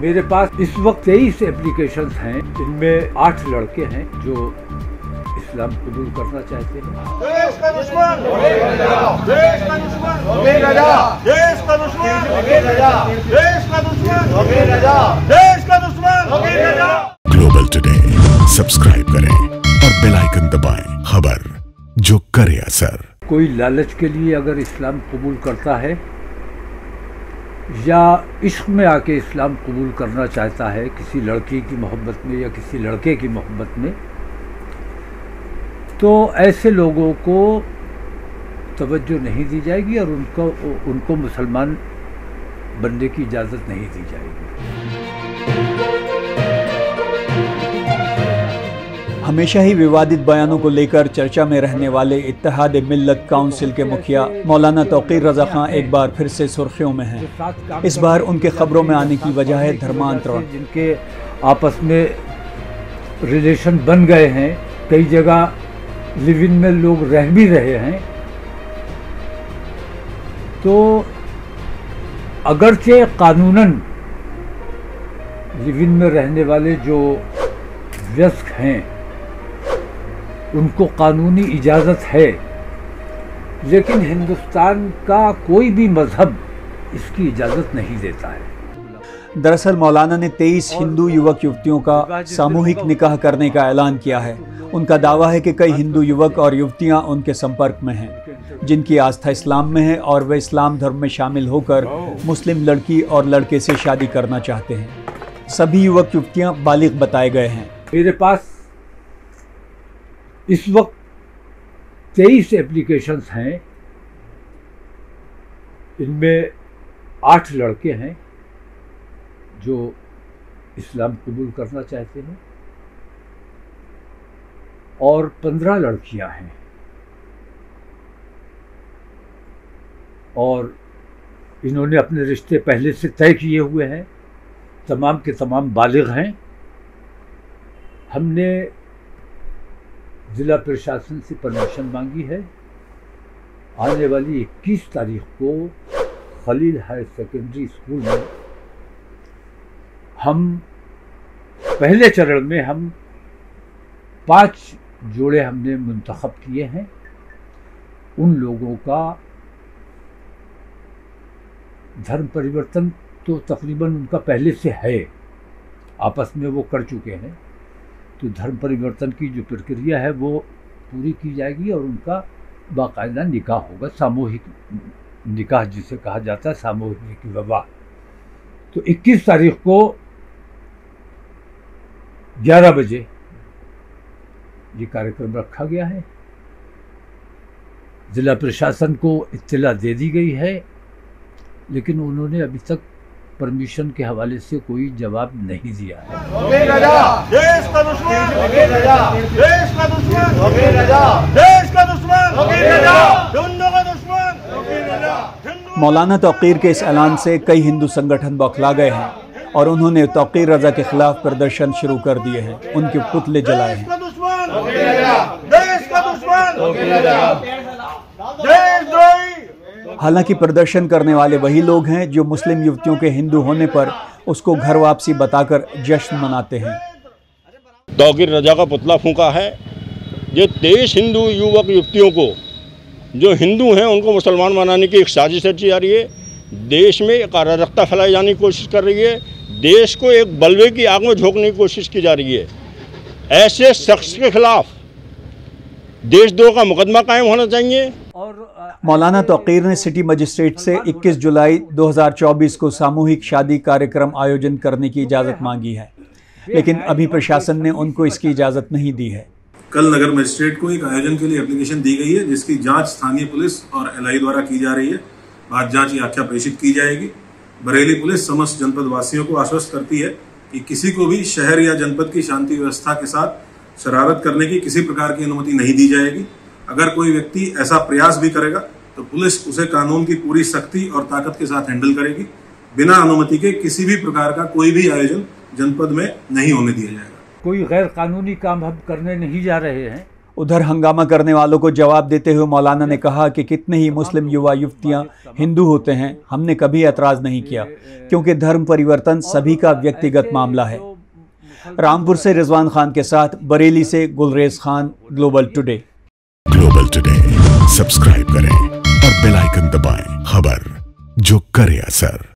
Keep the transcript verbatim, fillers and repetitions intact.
मेरे पास इस वक्त तेईस एप्लीकेशंस हैं, इनमें आठ लड़के हैं जो इस्लाम कबूल करना चाहते हैं। देश का दुश्मन, देश का दुश्मन, देश का दुश्मन, देश का दुश्मन, देश का दुश्मन। ग्लोबल टुडे सब्सक्राइब करें और बेल आइकन दबाएं, खबर जो करे असर। कोई लालच के लिए अगर इस्लाम कबूल करता है या इश्क में आके इस्लाम कबूल करना चाहता है किसी लड़की की मोहब्बत में या किसी लड़के की मोहब्बत में, तो ऐसे लोगों को तवज्जो नहीं दी जाएगी और उनको उनको मुसलमान बनने की इजाज़त नहीं दी जाएगी। हमेशा ही विवादित बयानों को लेकर चर्चा में रहने वाले इत्तेहाद मिल्लत काउंसिल के मुखिया मौलाना तौकीर रजा खां एक बार फिर से सुर्खियों में हैं। इस बार उनके खबरों में आने की वजह है धर्मांतरण। जिनके आपस में रिलेशन बन गए हैं, कई जगह लिव इन में लोग रह भी रहे हैं, तो अगरचे कानूनन लिव इन में रहने वाले जो वयस्क हैं उनको कानूनी इजाज़त है, लेकिन हिंदुस्तान का कोई भी मजहब इसकी इजाज़त नहीं देता है। दरअसल मौलाना ने तेईस हिंदू युवक युवतियों का सामूहिक निकाह करने का ऐलान किया है। उनका दावा है कि कई हिंदू युवक और युवतियां उनके संपर्क में हैं, जिनकी आस्था इस्लाम में है और वे इस्लाम धर्म में शामिल होकर मुस्लिम लड़की और लड़के से शादी करना चाहते हैं। सभी युवक युवतियां बालिग बताए गए हैं। मेरे पास इस वक्त तेईस एप्लीकेशंस हैं, इनमें आठ लड़के हैं जो इस्लाम कबूल करना चाहते हैं और पंद्रह लड़कियां हैं, और इन्होंने अपने रिश्ते पहले से तय किए हुए हैं, तमाम के तमाम बालिग हैं। हमने ज़िला प्रशासन से परमिशन मांगी है। आने वाली इक्कीस तारीख को खलील हायर सेकेंडरी स्कूल में हम पहले चरण में हम पांच जोड़े हमने मुंतखब किए हैं। उन लोगों का धर्म परिवर्तन तो तकरीबन उनका पहले से है, आपस में वो कर चुके हैं, तो धर्म परिवर्तन की जो प्रक्रिया है वो पूरी की जाएगी और उनका बाकायदा निकाह होगा, सामूहिक निकाह जिसे कहा जाता है, सामूहिक विवाह। तो इक्कीस तारीख को ग्यारह बजे ये कार्यक्रम रखा गया है। ज़िला प्रशासन को इत्तला दे दी गई है, लेकिन उन्होंने अभी तक परमिशन के हवाले से कोई जवाब नहीं दिया है। देश का दुश्मन, देश का दुश्मन, देश का दुश्मन, हिंदू का दुश्मन। मौलाना तौकीर के इस ऐलान से कई हिंदू संगठन बौखला गए हैं और उन्होंने तौकीर रजा के खिलाफ प्रदर्शन शुरू कर दिए हैं। उनके पुतले जलाए हैं। देश का दुश्मन, देशद्रोही। हालांकि प्रदर्शन करने वाले वही लोग हैं जो मुस्लिम युवतियों के हिंदू होने पर उसको घर वापसी बताकर जश्न मनाते हैं। तौकीर रजा का पुतला फूंका है। ये तेईस हिंदू युवक युवतियों को जो हिंदू हैं उनको मुसलमान बनाने की एक साजिश रची जा रही है। देश में एक अराजकता फैलाई जाने की कोशिश कर रही है। देश को एक बलवे की आग में झोंकने की कोशिश की जा रही है। ऐसे शख्स के खिलाफ देशद्रोह का मुकदमा कायम होना चाहिए। और मौलाना तौकीर ने सिटी मजिस्ट्रेट से इक्कीस जुलाई दो हज़ार चौबीस को सामूहिक शादी कार्यक्रम आयोजन करने की इजाज़त मांगी है, लेकिन अभी प्रशासन ने उनको इसकी इजाज़त नहीं दी है। कल नगर मजिस्ट्रेट को एक आयोजन के लिए एप्लीकेशन दी गई है, जिसकी जांच स्थानीय पुलिस और एल आई द्वारा की जा रही है। बाद जांच की आख्या प्रेषित की जाएगी। बरेली पुलिस समस्त जनपद वासियों को आश्वस्त करती है कि किसी को भी शहर या जनपद की शांति व्यवस्था के साथ शरारत करने की किसी प्रकार की अनुमति नहीं दी जाएगी। अगर कोई व्यक्ति ऐसा प्रयास भी करेगा तो पुलिस उसे कानून की पूरी सख्ती और ताकत के साथ हैंडल करेगी। बिना अनुमति के किसी भी प्रकार का कोई भी आयोजन जनपद में नहीं होने दिया जाएगा। कोई गैर कानूनी काम हम करने नहीं जा रहे हैं उधर हंगामा करने वालों को जवाब देते हुए मौलाना ने कहा कि कितने ही मुस्लिम युवा युवतियां हिंदू होते हैं, हमने कभी एतराज़ नहीं किया, क्योंकि धर्म परिवर्तन सभी का व्यक्तिगत मामला है। रामपुर से रिजवान खान के साथ बरेली से Gulrez Khan, global today. Global today subscribe करें और बेल आइकन दबाएं। खबर जो करे असर।